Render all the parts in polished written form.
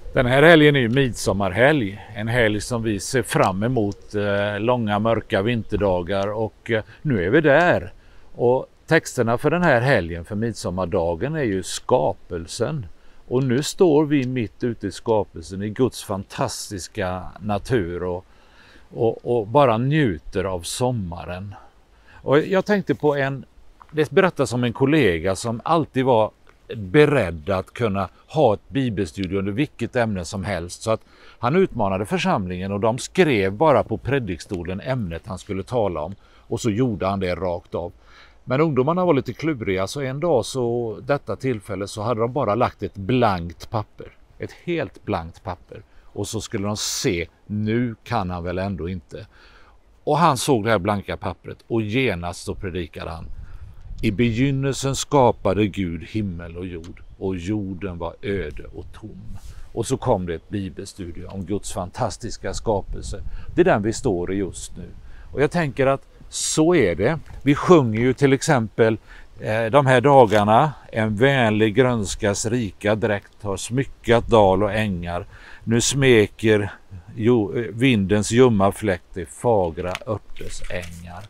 Den här helgen är ju midsommarhelg, en helg som vi ser fram emot långa mörka vinterdagar och nu är vi där. Och texterna för den här helgen, för midsommardagen, är ju skapelsen. Och nu står vi mitt ute i skapelsen, i Guds fantastiska natur och bara njuter av sommaren. Och jag tänkte på det berättas om en kollega som alltid var beredd att kunna ha ett bibelstudium under vilket ämne som helst, så att han utmanade församlingen och de skrev bara på predikstolen ämnet han skulle tala om och så gjorde han det rakt av. Men ungdomarna var lite kluriga, så en dag detta tillfälle så hade de bara lagt ett blankt papper, ett helt blankt papper, och så skulle de se, nu kan han väl ändå inte. Och han såg det här blanka pappret och genast så predikade han: i begynnelsen skapade Gud himmel och jord, och jorden var öde och tom. Och så kom det ett bibelstudie om Guds fantastiska skapelse. Det är den vi står i just nu. Och jag tänker att så är det. Vi sjunger ju till exempel de här dagarna: en vänlig grönskas rika dräkt har smyckat dal och ängar. Nu smeker vindens ljumma fläkt i fagra örters ängar.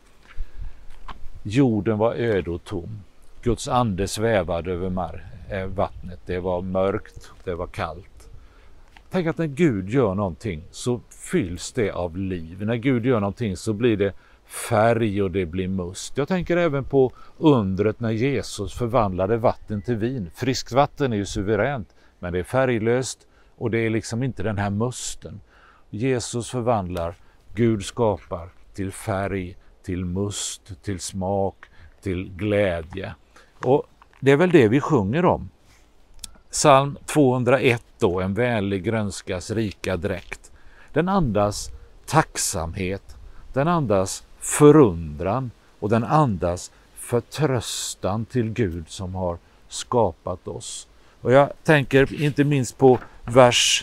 Jorden var öde och tom. Guds ande svävade över vattnet. Det var mörkt, det var kallt. Tänk att när Gud gör någonting så fylls det av liv. När Gud gör någonting så blir det färg och det blir must. Jag tänker även på undret när Jesus förvandlade vatten till vin. Friskt vatten är ju suveränt, men det är färglöst och det är liksom inte den här musten. Jesus förvandlar, Gud skapar till färg, till must, till smak, till glädje. Och det är väl det vi sjunger om. Psalm 201 då, en vänlig grönskas rika dräkt. Den andas tacksamhet, den andas förundran och den andas förtröstan till Gud som har skapat oss. Och jag tänker inte minst på vers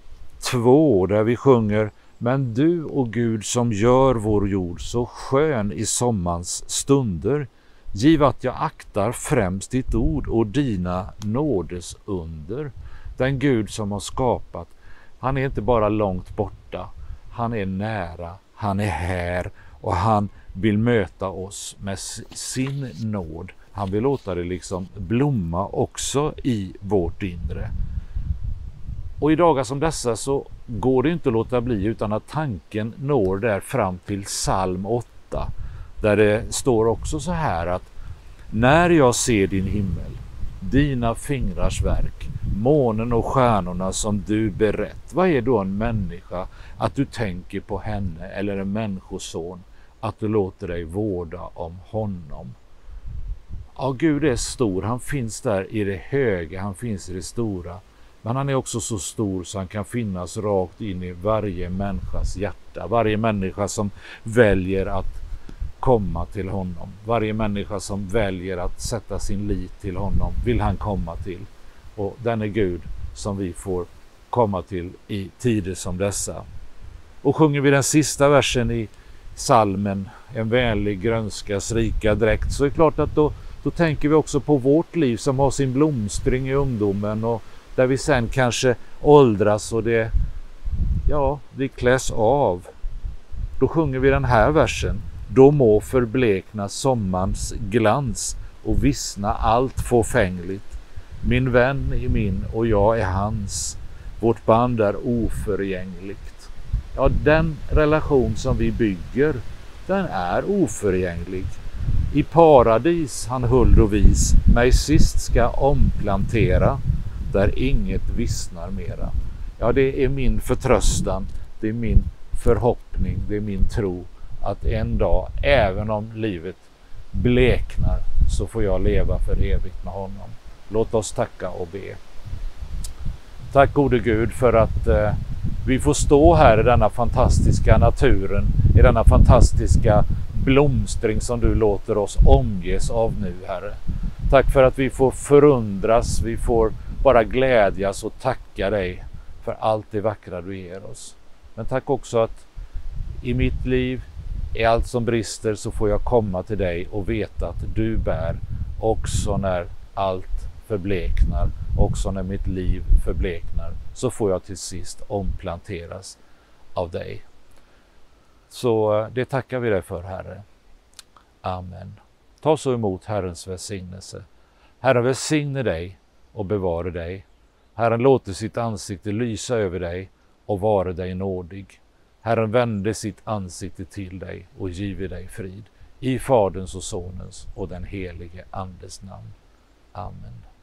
2 där vi sjunger: men du, och Gud, som gör vår jord så skön i sommarens stunder, giv att jag aktar främst ditt ord och dina nådes under. Den Gud som har skapat, han är inte bara långt borta, han är nära, han är här och han vill möta oss med sin nåd. Han vill låta det liksom blomma också i vårt inre. Och i dagar som dessa så går det inte att låta bli utan att tanken når där fram till psalm 8. Där det står också så här att: när jag ser din himmel, dina fingrars verk, månen och stjärnorna som du berett. Vad är då en människa att du tänker på henne, eller en människoson att du låter dig vårda om honom? Ja, Gud är stor, han finns där i det höga, han finns i det stora. Men han är också så stor så han kan finnas rakt in i varje människas hjärta. Varje människa som väljer att komma till honom. Varje människa som väljer att sätta sin lit till honom vill han komma till. Och den är Gud som vi får komma till i tider som dessa. Och sjunger vi den sista versen i psalmen, en vänlig grönskas rika dräkt, så är det klart att då tänker vi också på vårt liv som har sin blomstring i ungdomen och där vi sen kanske åldras och det kläs av. Då sjunger vi den här versen: då må förblekna sommarens glans och vissna allt fåfängligt. Min vän är min och jag är hans. Vårt band är oförgängligt. Ja, den relation som vi bygger, den är oförgänglig. I paradis han huld och vis mig sist ska omplantera, där inget vissnar mera. Ja, det är min förtröstan, det är min förhoppning, det är min tro att en dag, även om livet bleknar, så får jag leva för evigt med honom. Låt oss tacka och be. Tack gode Gud för att vi får stå här i denna fantastiska naturen, i denna fantastiska blomstring som du låter oss omges av nu, Herre. Tack för att vi får förundras, vi får bara glädjas och tacka dig för allt det vackra du ger oss. Men tack också att i mitt liv, i allt som brister, så får jag komma till dig och veta att du bär också när allt förbleknar, också när mitt liv förbleknar, så får jag till sist omplanteras av dig. Så det tackar vi dig för, Herre. Amen. Ta så emot Herrens välsignelse. Herren välsigne dig och bevare dig. Herren låter sitt ansikte lysa över dig och vare dig nådig. Herren vände sitt ansikte till dig och give dig frid. I Faderns och Sonens och den helige Andes namn. Amen.